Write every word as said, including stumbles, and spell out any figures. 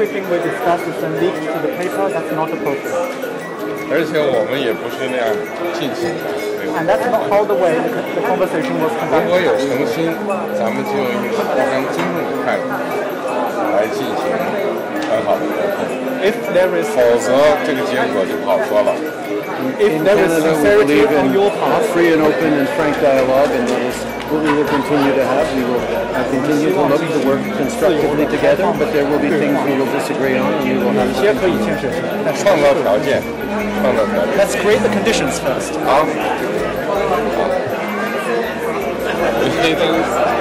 everything we discussed is then leaked to the paper. That's not appropriate. 而且我们也不是那样进行的。 And that's not how the way the, the conversation was 如 conducted. 果有诚心，咱们就用一个互相尊重的态度来进行很好的沟通。 If there is, 否则这个结果就不好说了。 if In there is Canada, we sincerity believe on in your part, free and open and frank dialogue, and that is what we will continue to have. We will uh, continue to look to work constructively together, but there will be things we will disagree on, and we will have 有些可以建设性，但是创造条件，创造条件。 Let's create the conditions first. 好。好。